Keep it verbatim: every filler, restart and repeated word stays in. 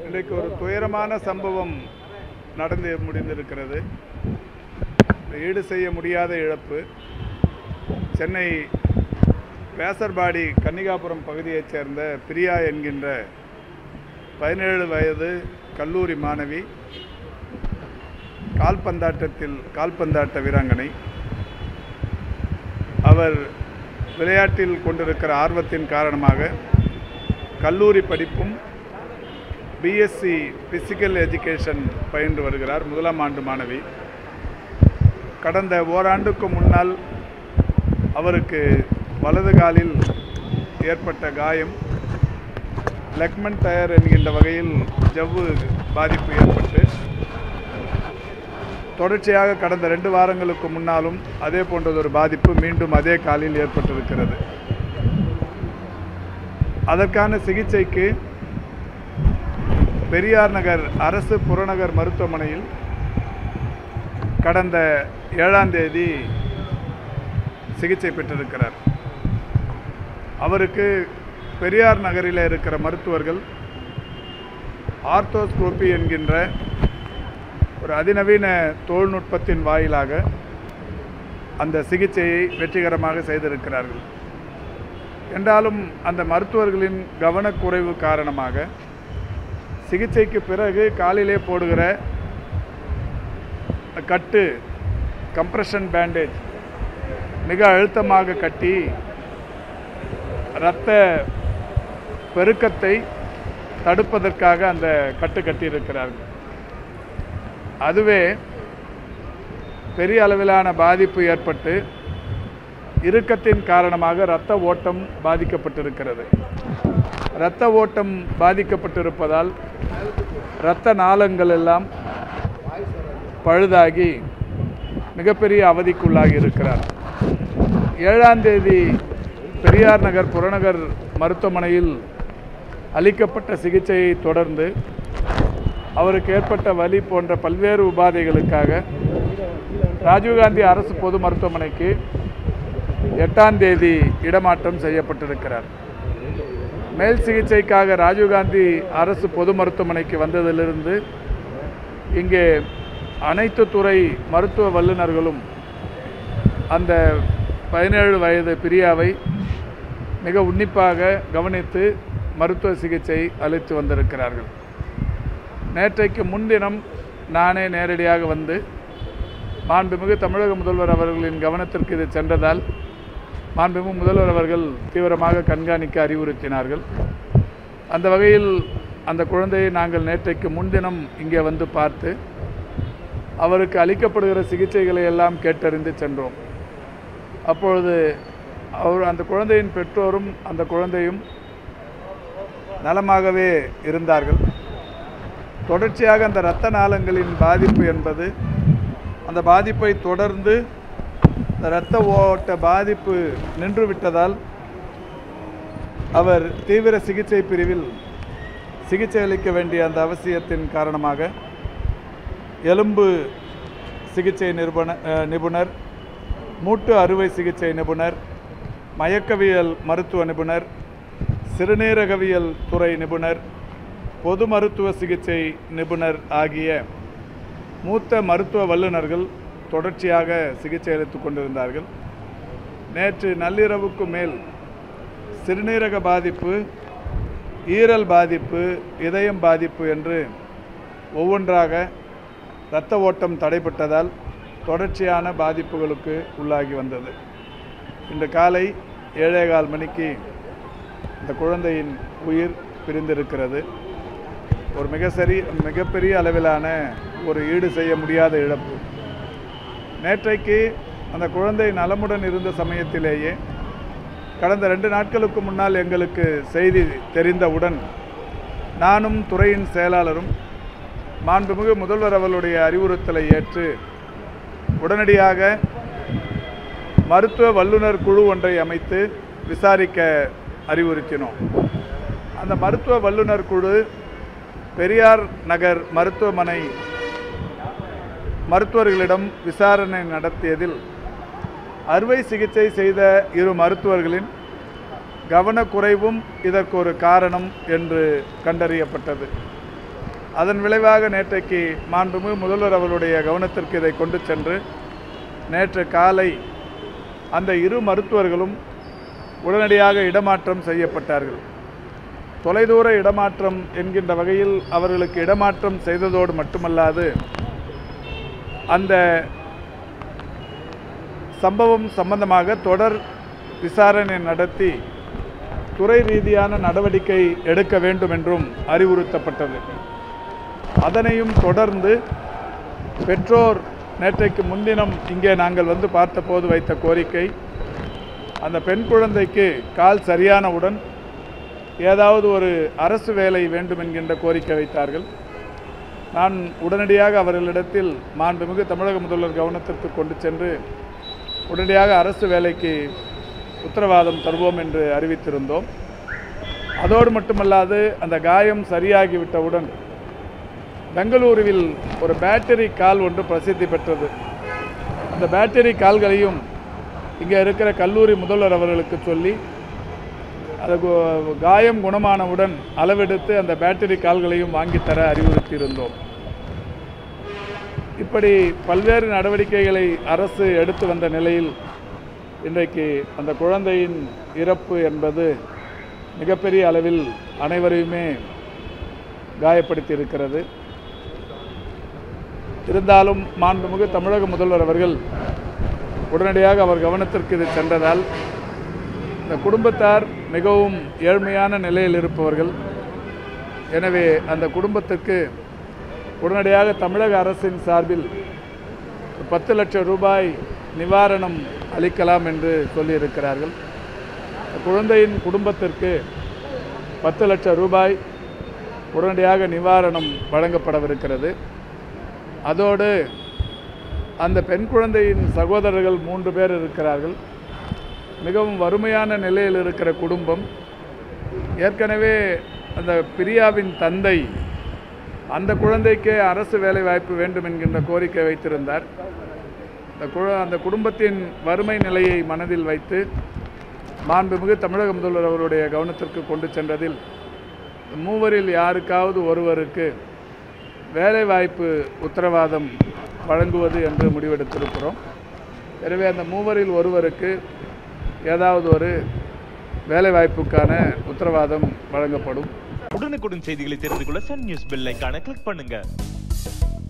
இன்றைக்கு ஒரு துயரமான சம்பவம் நடந்து முடிந்திருக்கிறது. ஈடு செய்ய முடியாத இழப்பு. சென்னை வேசர்பாடி கன்னிகாபுரம் பகுதியைச் சேர்ந்த பிரியா என்கின்ற பதினேழு வயது கல்லூரி மாணவி, கால்பந்தாட்டத்தில் கால்பந்தாட்ட வீராங்கனை. அவர் விளையாட்டில் கொண்டிருக்கிற ஆர்வத்தின் காரணமாக கல்லூரி படிப்பும் பிஎஸ்சி பிசிக்கல் எஜுகேஷன் பயின்று வருகிறார். முதலாம் ஆண்டு மாணவி. கடந்த ஓராண்டுக்கு முன்னால் அவருக்கு வலது காலில் ஏற்பட்ட காயம் லெக்மன் டயர் என்கின்ற வகையில் ஜவ்வு பாதிப்பு ஏற்பட்டு தொடர்ச்சியாக கடந்த ரெண்டு வாரங்களுக்கு முன்னாலும் அதே போன்றதொரு பாதிப்பு மீண்டும் அதே காலில் ஏற்பட்டிருக்கிறது. அதற்கான சிகிச்சைக்கு பெரியார் நகர் அரசு புறநகர் மருத்துவமனையில் கடந்த ஏழாம் தேதி சிகிச்சை பெற்றிருக்கிறார். அவருக்கு பெரியார் நகரில் இருக்கிற மருத்துவர்கள் ஆர்த்தோஸ்கோபி என்கின்ற ஒரு அதிநவீன தொழில்நுட்பத்தின் வாயிலாக அந்த சிகிச்சையை வெற்றிகரமாக செய்திருக்கிறார்கள். என்றாலும் அந்த மருத்துவர்களின் கவனக்குறைவு காரணமாக சிகிச்சைக்கு பிறகு காலிலே போடுகிற கட்டு, கம்ப்ரெஷன் பேண்டேஜ் மிக அழுத்தமாக கட்டி இரத்த பெருக்கத்தை தடுப்பதற்காக அந்த கட்டு கட்டியிருக்கிறார்கள். அதுவே பெரிய அளவிலான பாதிப்பு ஏற்பட்டு இறுக்கத்தின் காரணமாக இரத்த ஓட்டம் பாதிக்கப்பட்டிருக்கிறது. இரத்த ஓட்டம் பாதிக்கப்பட்டிருப்பதால் இரத்த நாளங்கள் எல்லாம் பழுதாகி மிகப்பெரிய அவதிக்குள்ளாகி இருக்கிறார். ஏழாம் தேதி பெரியார் நகர் புறநகர் மருத்துவமனையில் அளிக்கப்பட்ட சிகிச்சையை தொடர்ந்து அவருக்கு ஏற்பட்ட வலி போன்ற பல்வேறு உபாதைகளுக்காக ராஜீவ்காந்தி அரசு பொது மருத்துவமனைக்கு எட்டாம் தேதி இடமாற்றம் செய்யப்பட்டிருக்கிறார். மேல் சிகிச்சைக்காக ராஜீவ்காந்தி அரசு பொது மருத்துவமனைக்கு வந்ததிலிருந்து இங்கே அனைத்து துறை மருத்துவ வல்லுநர்களும் அந்த பதினேழு வயது பிரியாவை மிக உன்னிப்பாக கவனித்து மருத்துவ சிகிச்சை அளித்து வந்திருக்கிறார்கள். நேற்றைக்கு முன்தினம் நானே நேரடியாக வந்து மாண்புமிகு தமிழக முதல்வர் அவர்களின் கவனத்திற்கு இது சென்றதால் மாண்புமிகு முதல்வர் அவர்கள் தீவிரமாக கண்காணிக்க அறிவுறுத்தினார்கள். அந்த வகையில் அந்த குழந்தையை நாங்கள் நேற்றைக்கு முன்தினம் இங்கே வந்து பார்த்து அவருக்கு அளிக்கப்படுகிற சிகிச்சைகளை எல்லாம் கேட்டறிந்து சென்றோம். அப்பொழுது அவர் அந்த குழந்தையின் பெற்றோரும் அந்த குழந்தையும் நலமாகவே இருந்தார்கள். தொடர்ச்சியாக அந்த இரத்த நாளங்களின் பாதிப்பு என்பது அந்த பாதிப்பை தொடர்ந்து இந்த இரத்த ஓட்ட பாதிப்பு நின்று விட்டதால் அவர் தீவிர சிகிச்சை பிரிவில் சிகிச்சை அளிக்க வேண்டிய அந்த அவசியத்தின் காரணமாக எலும்பு சிகிச்சை நிபுண நிபுணர் மூட்டு அறுவை சிகிச்சை நிபுணர், மயக்கவியல் மருத்துவ நிபுணர், சிறுநீரகவியல் துறை நிபுணர், பொது மருத்துவ சிகிச்சை நிபுணர் ஆகிய மூத்த மருத்துவ வல்லுநர்கள் தொடர்ச்சியாக சிகிச்சை அளித்து கொண்டிருந்தார்கள். நேற்று நள்ளிரவுக்கு மேல் சிறுநீரக பாதிப்பு, ஈரல் பாதிப்பு, இதயம் பாதிப்பு என்று ஒவ்வொன்றாக இரத்த ஓட்டம் தடைப்பட்டதால் தொடர்ச்சியான பாதிப்புகளுக்கு உள்ளாகி வந்தது. இன்று காலை ஏழேகால் மணிக்கு இந்த குழந்தையின் உயிர் பிரிந்திருக்கிறது. ஒரு மிக சரி மிகப்பெரிய அளவிலான ஒரு ஈடு செய்ய முடியாத இழப்பு. நேற்றைக்கு அந்த குழந்தை நலமுடன் இருந்த சமயத்திலேயே கடந்த ரெண்டு நாட்களுக்கு முன்னால் எங்களுக்கு செய்தி தெரிந்தவுடன் நானும் துறையின் செயலாளரும் மாண்புமிகு முதல்வர் அவர்களுடைய அறிவுறுத்தலை ஏற்று உடனடியாக மருத்துவ வல்லுநர் குழு ஒன்றை அமைத்து விசாரிக்க அறிவுறுத்தினோம். அந்த மருத்துவ வல்லுநர் குழு பெரியார் நகர் மருத்துவமனை மருத்துவர்களிடம் விசாரணை நடத்தியதில் அறுவை சிகிச்சை செய்த இரு மருத்துவர்களின் கவனக்குறைவும் இதற்கு ஒரு காரணம் என்று கண்டறியப்பட்டது. அதன் விளைவாக நேற்றைக்கு மாண்புமிகு முதல்வர் அவருடைய கவனத்திற்கு இதை கொண்டு சென்று நேற்று காலை அந்த இரு மருத்துவர்களும் உடனடியாக இடமாற்றம் செய்யப்பட்டார்கள். தொலைதூர இடமாற்றம் என்கின்ற வகையில் அவர்களுக்கு இடமாற்றம் செய்ததோடு மட்டுமல்லாது அந்த சம்பவம் சம்பந்தமாக தொடர் விசாரணை நடத்தி துறை ரீதியான நடவடிக்கை எடுக்க வேண்டும் என்றும் அறிவுறுத்தப்பட்டது. அதனையும் தொடர்ந்து பெற்றோர் நேற்றைக்கு முன்தினம் இங்கே நாங்கள் வந்து பார்த்தபோது வைத்த கோரிக்கை, அந்த பெண் குழந்தைக்கு கால் சரியானவுடன் ஏதாவது ஒரு அரசு வேலை வேண்டும் என்கின்ற கோரிக்கை வைத்தார்கள். நான் உடனடியாக அவர்களிடத்தில் மாண்புமிகு தமிழக முதல்வர் கவனத்திற்கு கொண்டு சென்று உடனடியாக அரசு வேலைக்கு உத்தரவாதம் தருவோம் என்று அறிவித்திருந்தோம். அதோடு மட்டுமல்லாது அந்த காயம் சரியாகிவிட்டவுடன் பெங்களூருவில் ஒரு பேட்டரி கால் ஒன்று பிரசித்தி பெற்றது. அந்த பேட்டரி கால்களையும் இங்கே இருக்கிற கல்லூரி முதல்வர் அவர்களுக்கு சொல்லி அது காயம் குணமானவுடன் அளவெடுத்து அந்த பேட்டரி கால்களையும் வாங்கித்தர அறிவுறுத்தியிருந்தோம். இப்படி பல்வேறு நடவடிக்கைகளை அரசு எடுத்து வந்த நிலையில் இன்றைக்கு அந்த குழந்தையின் இறப்பு என்பது மிகப்பெரிய அளவில் அனைவரையுமே காயப்படுத்தி இருக்கிறது. இருந்தாலும் மாண்புமிகு தமிழக முதல்வர் அவர்கள் உடனடியாக அவர் கவனத்திற்கு இது சென்றதால் இந்த குடும்பத்தார் மிகவும் ஏழ்மையான நிலையில் இருப்பவர்கள். எனவே அந்த குடும்பத்திற்கு உடனடியாக தமிழக அரசின் சார்பில் பத்து லட்சம் ரூபாய் நிவாரணம் அளிக்கலாம் என்று சொல்லியிருக்கிறார்கள். குழந்தையின் குடும்பத்திற்கு பத்து லட்சம் ரூபாய் உடனடியாக நிவாரணம் வழங்கப்படவிருக்கிறது. அதோடு அந்த பெண் குழந்தையின் சகோதரர்கள் மூன்று பேர் இருக்கிறார்கள். மிகவும் வறுமையான நிலையில் இருக்கிற குடும்பம். ஏற்கனவே அந்த பிரியாவின் தந்தை அந்த குழந்தைக்கு அரசு வேலை வாய்ப்பு வேண்டும் என்கின்ற கோரிக்கை வைத்திருந்தார். அந்த கு அந்த குடும்பத்தின் வறுமை நிலையை மனதில் வைத்து மாண்புமிகு தமிழக முதல்வர் அவருடைய கவனத்திற்கு கொண்டு சென்றதில் மூவரில் யாருக்காவது ஒருவருக்கு வேலைவாய்ப்பு உத்தரவாதம் வழங்குவது என்று முடிவெடுத்திருக்கிறோம். எனவே அந்த மூவரில் ஒருவருக்கு ஏதாவது ஒரு வேலைவாய்ப்புக்கான உத்தரவாதம் வழங்கப்படும். உடனுக்குடன் செய்திகளை தெரிந்து கொள்ள சன் நியூஸ் பெல் ஐகானை கிளிக் பண்ணுங்க.